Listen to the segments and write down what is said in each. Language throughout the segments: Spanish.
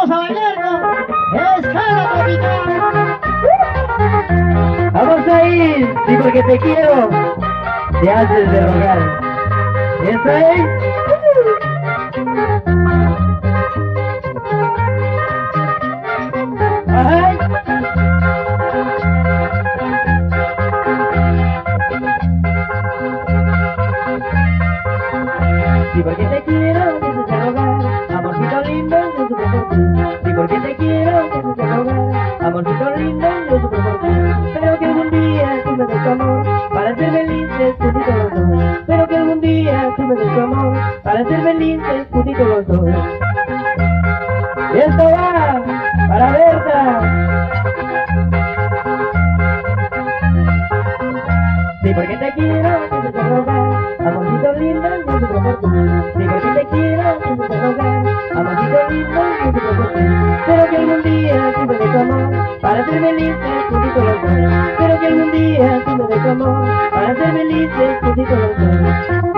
vamos a bailarnos. Escala tropical. Vamos a ir, sí, porque te quiero, te haces de rogar. ¿Esa es? Ay. Sí, porque te quiero, te haces de rogar. Amorcito lindo, yo sufro por ti. Sí, porque te quiero, te haces de rogar. Amorcito lindo, yo sufro por ti. Pero que algún día tú me des tu amor para ser felices juntitos los dos. Pero que algún día tú me des tu amor para ser felices juntitos los dos. Y esto va para Berta. Sí, porque te quiero, te haces de rogar. Amorcito lindo, yo sufro por ti. Sí, porque te quiero, te haces de rogar. Amorcito lindo, yo sufro por ti. Pero que algún día tú me des tu amor para ser felices juntitos los dos. Pero que algún día tú me des tu amor para ser felices juntitos los dos.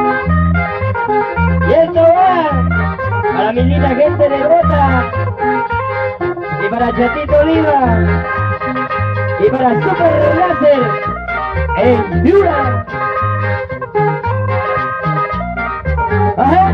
Y esto va para mi linda gente de Bota, y para Chatito Oliva, y para Super Láser en Piura. Ajá.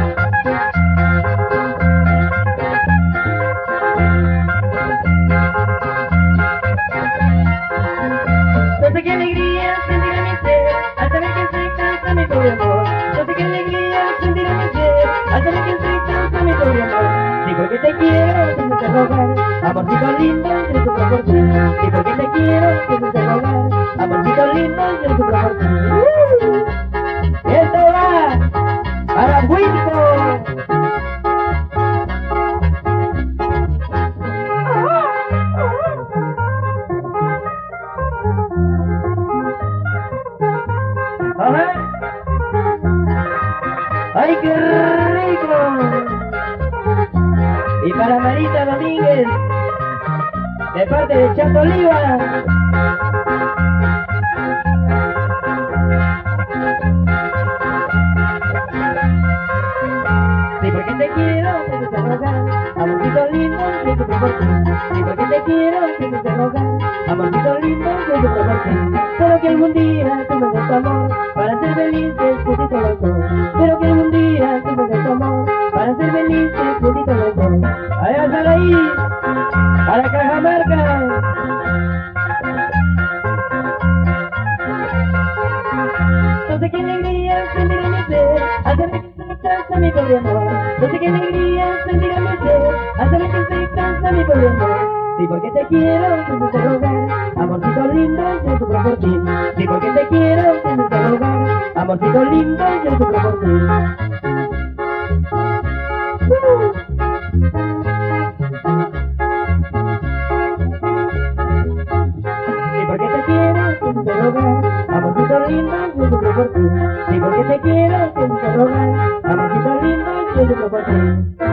No sé qué alegría sentir en mi ser al saber que estoy tan mi pobre amor. No sé qué alegría sentir en mi ser al saber que estoy tan mi pobre amor. Sí, porque te quiero, te haces rogar. Amorcito lindo, yo sufro por ti. Sí, porque te quiero, te haces rogar. Amorcito lindo, yo sufro por ti. Esto va para Wilco. Ajá. ¡Ay, qué rico! Y para Marita Domínguez, de parte de Chato Oliva. Sí, porque te quiero, te haces rogar. Amorcito lindo, yo sufro por ti. Sí, porque te quiero, te haces rogar. Amorcito lindo, yo sufro por ti. Pero que algún día tú me des tu amor para ser felices juntitos los dos. Pero que algún día tú me des tu amor para ser felices juntitos los dos. Allá sale ahí, a la Cajamarca. No sé qué alegría sentir en mi ser al saber que estoy cansa mi pobre amor. No sé qué alegría sentir en mi ser al saber que estoy cansa mi pobre amor. Sí, porque te quiero, te haces rogar. Amorcito lindo, yo sufro por ti. Sí, porque te quiero, te haces rogar. Amorcito lindo, yo sufro por ti. Sí, porque te quiero, te haces rogar. Amorcito lindo, yo sufro por ti. Sí, porque te quiero, te haces rogar. Amorcito lindo, yo sufro por ti.